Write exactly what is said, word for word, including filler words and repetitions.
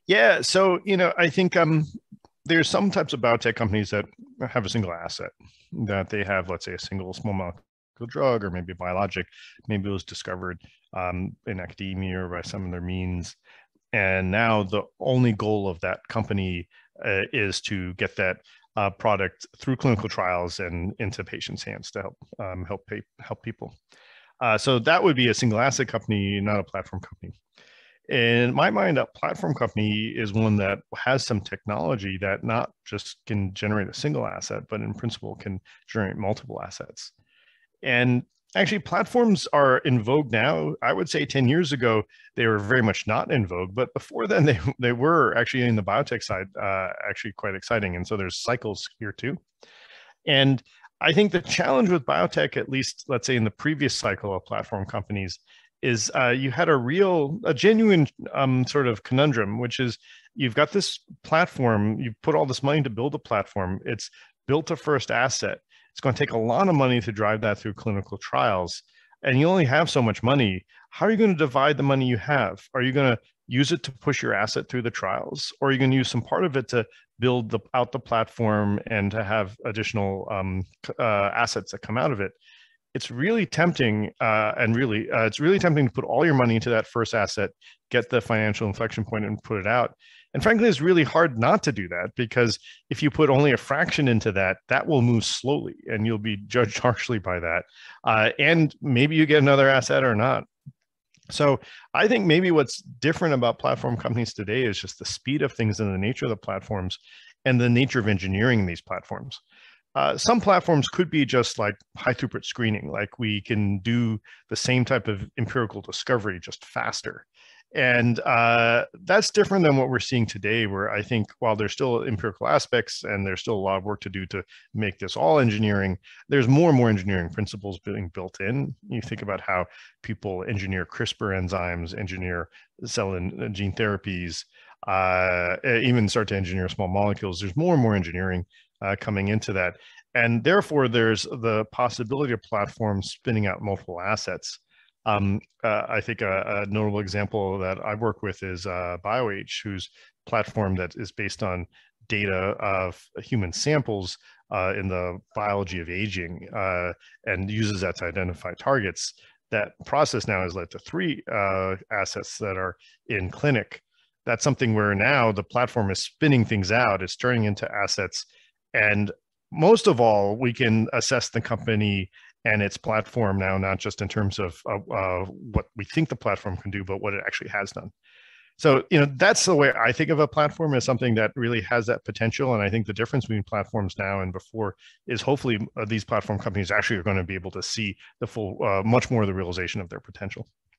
Yeah, so you know, I think um, there's some types of biotech companies that have a single asset that they have, let's say, a single small molecule drug or maybe a biologic. Maybe it was discovered um, in academia or by some of their means, and now the only goal of that company uh, is to get that uh, product through clinical trials and into patients' hands to help um, help pay, help people. Uh, so that would be a single asset company, not a platform company. In my mind, a platform company is one that has some technology that not just can generate a single asset, but in principle can generate multiple assets. And actually, platforms are in vogue now. I would say ten years ago, they were very much not in vogue, but before then, they, they were actually in the biotech side, uh, actually quite exciting. And so there's cycles here too. And I think the challenge with biotech, at least let's say in the previous cycle of platform companies, is uh, you had a real, a genuine um, sort of conundrum, which is you've got this platform, you put all this money to build a platform, it's built a first asset. It's going to take a lot of money to drive that through clinical trials. And you only have so much money. How are you going to divide the money you have? Are you going to use it to push your asset through the trials? Or are you going to use some part of it to build the, out the platform and to have additional um, uh, assets that come out of it? It's really tempting uh, and really, uh, it's really tempting to put all your money into that first asset, get the financial inflection point and put it out. And frankly, it's really hard not to do that because if you put only a fraction into that, that will move slowly and you'll be judged harshly by that. Uh, and maybe you get another asset or not. So I think maybe what's different about platform companies today is just the speed of things and the nature of the platforms and the nature of engineering these platforms. Uh, some platforms could be just like high throughput screening, like we can do the same type of empirical discovery just faster. And uh, that's different than what we're seeing today, where I think while there's still empirical aspects and there's still a lot of work to do to make this all engineering, there's more and more engineering principles being built in. You think about how people engineer CRISPR enzymes, engineer cell and gene therapies, uh, even start to engineer small molecules. There's more and more engineering Uh, coming into that. And therefore, there's the possibility of platforms spinning out multiple assets. Um, uh, I think a, a notable example that I work with is uh, BioH, whose platform that is based on data of human samples uh, in the biology of aging uh, and uses that to identify targets. That process now has led to three uh, assets that are in clinic. That's something where now the platform is spinning things out, it's turning into assets. And most of all, we can assess the company and its platform now, not just in terms of uh, uh, what we think the platform can do, but what it actually has done. So, you know, that's the way I think of a platform, as something that really has that potential. And I think the difference between platforms now and before is hopefully uh, these platform companies actually are going to be able to see the full, uh, much more of the realization of their potential.